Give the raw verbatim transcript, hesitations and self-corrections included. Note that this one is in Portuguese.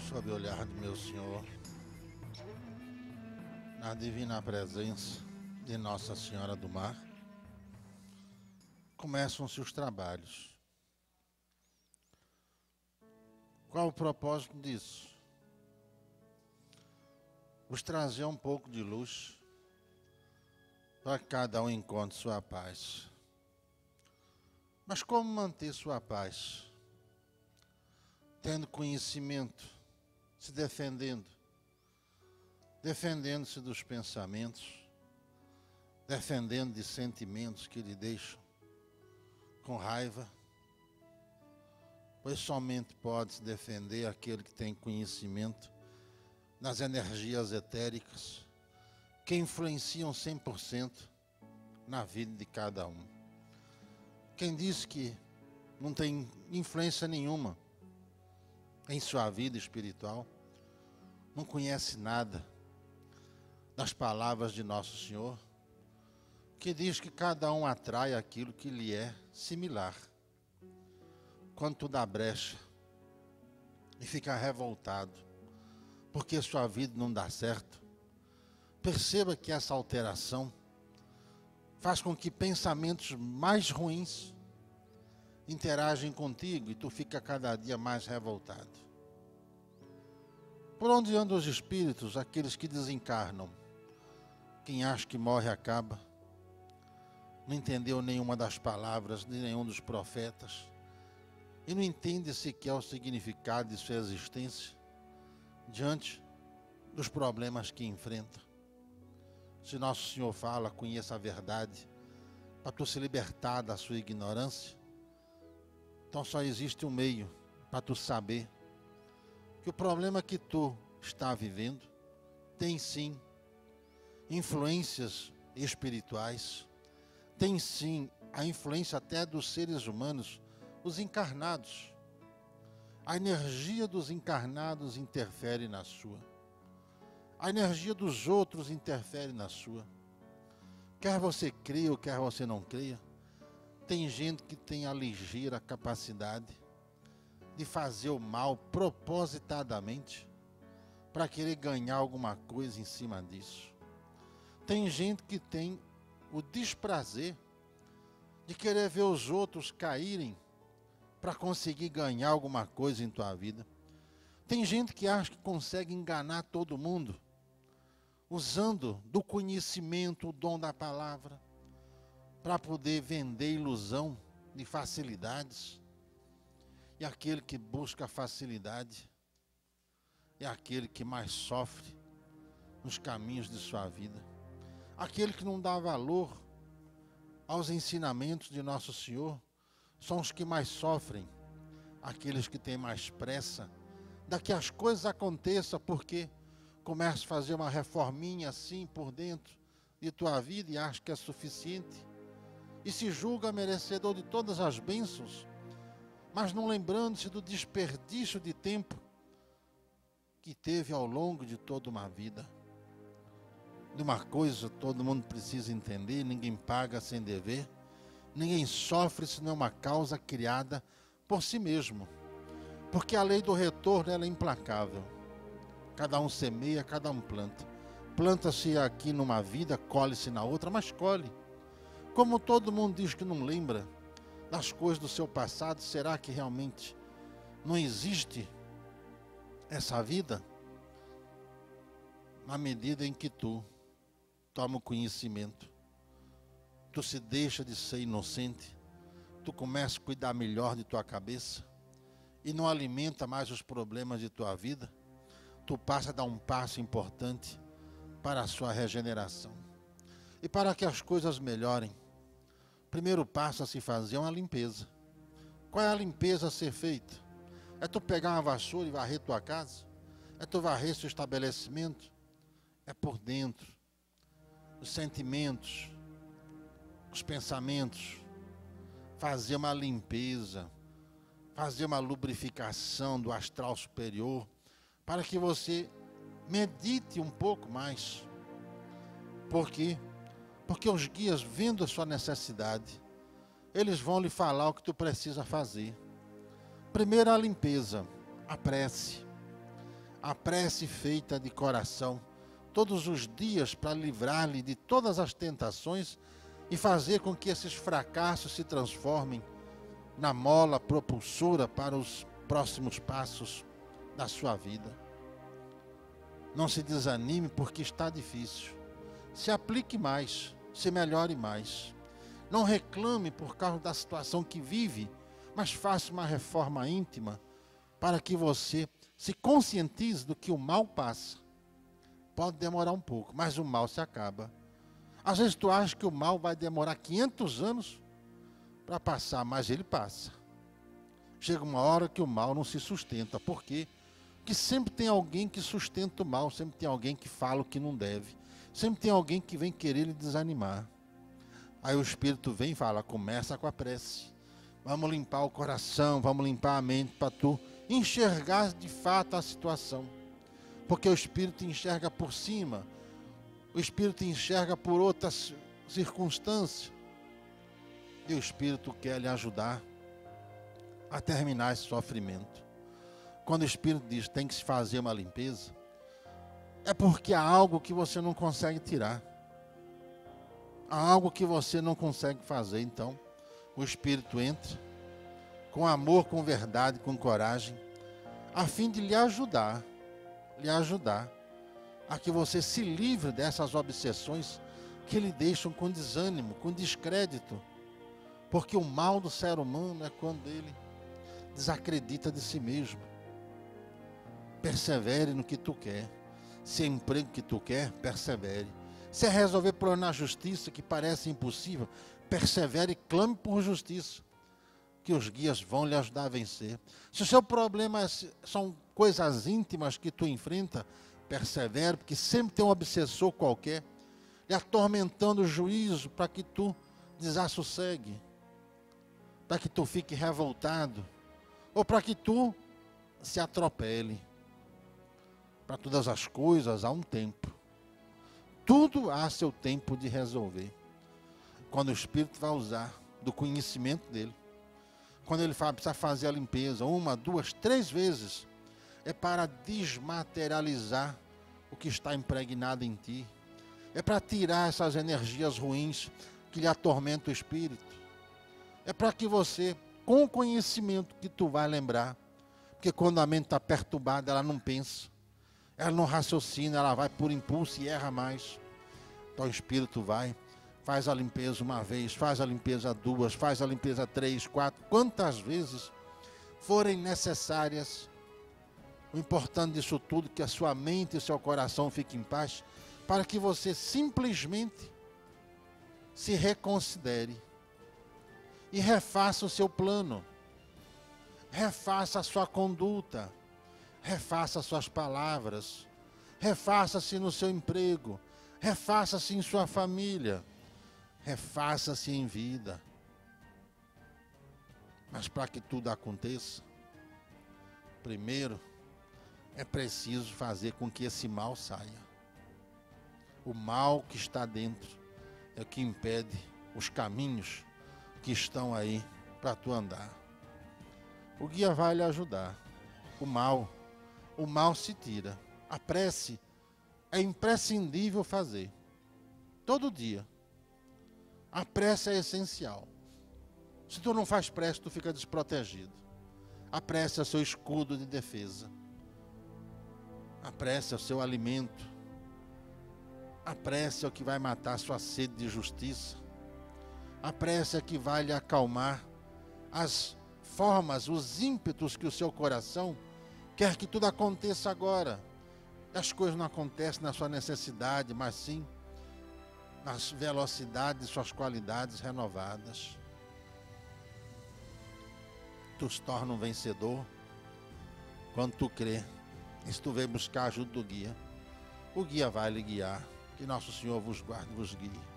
sob o olhar do meu Senhor, na divina presença de Nossa Senhora do Mar, começam-se os trabalhos. Qual o propósito disso? Vos trazer um pouco de luz para que cada um encontre sua paz. Mas como manter sua paz? Tendo conhecimento, se defendendo, defendendo-se dos pensamentos, defendendo de sentimentos que lhe deixam com raiva, pois somente pode se defender aquele que tem conhecimento nas energias etéricas que influenciam cem por cento na vida de cada um. Quem diz que não tem influência nenhuma em sua vida espiritual, não conhece nada das palavras de Nosso Senhor, que diz que cada um atrai aquilo que lhe é similar. Quando tu dá brecha e fica revoltado, porque sua vida não dá certo, perceba que essa alteração faz com que pensamentos mais ruins interagem contigo e tu fica cada dia mais revoltado. Por onde andam os espíritos, aqueles que desencarnam? Quem acha que morre acaba, não entendeu nenhuma das palavras de nenhum dos profetas e não entende sequer o significado de sua existência diante dos problemas que enfrenta. Se Nosso Senhor fala, conheça a verdade, para tu se libertar da sua ignorância, então só existe um meio para tu saber que o problema que tu está vivendo tem sim influências espirituais, tem sim a influência até dos seres humanos, os encarnados. A energia dos encarnados interfere na sua. A energia dos outros interfere na sua. Quer você creia ou quer você não creia, tem gente que tem a ligeira capacidade de fazer o mal propositadamente para querer ganhar alguma coisa em cima disso. Tem gente que tem o desprazer de querer ver os outros caírem para conseguir ganhar alguma coisa em tua vida. Tem gente que acha que consegue enganar todo mundo, usando do conhecimento, o dom da palavra, para poder vender ilusão de facilidades. E aquele que busca facilidade é aquele que mais sofre nos caminhos de sua vida. Aquele que não dá valor aos ensinamentos de Nosso Senhor são os que mais sofrem. Aqueles que têm mais pressa da que as coisas aconteçam, porque começa a fazer uma reforminha assim por dentro de tua vida e acha que é suficiente e se julga merecedor de todas as bênçãos, mas não lembrando-se do desperdício de tempo que teve ao longo de toda uma vida. De uma coisa todo mundo precisa entender: ninguém paga sem dever, ninguém sofre se não é uma causa criada por si mesmo, porque a lei do retorno ela é implacável. Cada um semeia, cada um planta. Planta-se aqui numa vida, colhe-se na outra, mas colhe. Como todo mundo diz que não lembra das coisas do seu passado, será que realmente não existe essa vida? Na medida em que tu toma o conhecimento, tu se deixa de ser inocente, tu começa a cuidar melhor de tua cabeça e não alimenta mais os problemas de tua vida, tu passa a dar um passo importante para a sua regeneração. E para que as coisas melhorem, o primeiro passo a se fazer é uma limpeza. Qual é a limpeza a ser feita? É tu pegar uma vassoura e varrer tua casa? É tu varrer seu estabelecimento? É por dentro. Os sentimentos, os pensamentos, fazer uma limpeza, fazer uma lubrificação do astral superior, para que você medite um pouco mais. Por quê? Porque os guias, vendo a sua necessidade, eles vão lhe falar o que tu precisa fazer. Primeiro a limpeza, a prece. a prece feita de coração, todos os dias, para livrar-lhe de todas as tentações e fazer com que esses fracassos se transformem na mola propulsora para os próximos passos da sua vida. Não se desanime porque está difícil. Se aplique mais, se melhore mais. Não reclame por causa da situação que vive, mas faça uma reforma íntima para que você se conscientize do que o mal passa. Pode demorar um pouco, mas o mal se acaba. Às vezes tu acha que o mal vai demorar quinhentos anos para passar, mas ele passa. Chega uma hora que o mal não se sustenta. Por quê? Porque sempre tem alguém que sustenta o mal, sempre tem alguém que fala o que não deve, sempre tem alguém que vem querer lhe desanimar. Aí o Espírito vem e fala, começa com a prece. Vamos limpar o coração, vamos limpar a mente para tu enxergar de fato a situação. Porque o Espírito enxerga por cima, o Espírito enxerga por outras circunstâncias. E o Espírito quer lhe ajudar a terminar esse sofrimento. Quando o Espírito diz tem que se fazer uma limpeza, é porque há algo que você não consegue tirar. Há algo que você não consegue fazer. Então, o Espírito entra com amor, com verdade, com coragem, a fim de lhe ajudar, lhe ajudar a que você se livre dessas obsessões que lhe deixam com desânimo, com descrédito. Porque o mal do ser humano é quando ele desacredita de si mesmo. Persevere no que tu quer. Se é emprego que tu quer, persevere. Se é resolver problema na justiça que parece impossível, persevere e clame por justiça, que os guias vão lhe ajudar a vencer. Se o seu problema é, são coisas íntimas que tu enfrenta, persevere, porque sempre tem um obsessor qualquer lhe atormentando o juízo para que tu desassossegue, para que tu fique revoltado, ou para que tu se atropele. Para todas as coisas há um tempo. Tudo há seu tempo de resolver. Quando o Espírito vai usar do conhecimento dele, quando ele fala, precisa fazer a limpeza uma, duas, três vezes, é para desmaterializar o que está impregnado em ti. É para tirar essas energias ruins que lhe atormentam o espírito. É para que você, com o conhecimento que tu vai lembrar, porque quando a mente está perturbada, ela não pensa, ela não raciocina, ela vai por impulso e erra mais. Então o Espírito vai, faz a limpeza uma vez, faz a limpeza duas, faz a limpeza três, quatro, quantas vezes forem necessárias. O importante disso tudo é que a sua mente e o seu coração fiquem em paz, para que você simplesmente se reconsidere e refaça o seu plano, refaça a sua conduta, refaça suas palavras, refaça-se no seu emprego, refaça-se em sua família, refaça-se em vida. Mas para que tudo aconteça, primeiro é preciso fazer com que esse mal saia. O mal que está dentro é o que impede os caminhos que estão aí para tu andar. O guia vai lhe ajudar. O mal, o mal se tira. A prece é imprescindível fazer. Todo dia. A prece é essencial. Se tu não faz prece, tu fica desprotegido. A prece é o seu escudo de defesa. A prece é o seu alimento. A prece é o que vai matar a sua sede de justiça. A prece é que vai lhe acalmar as formas, os ímpetos que o seu coração quer que tudo aconteça agora. As coisas não acontecem na sua necessidade, mas sim nas velocidades de suas qualidades renovadas. Tu se torna um vencedor quando tu crê. E se tu vem buscar a ajuda do guia, o guia vai lhe guiar. Que nosso Senhor vos guarde e vos guie.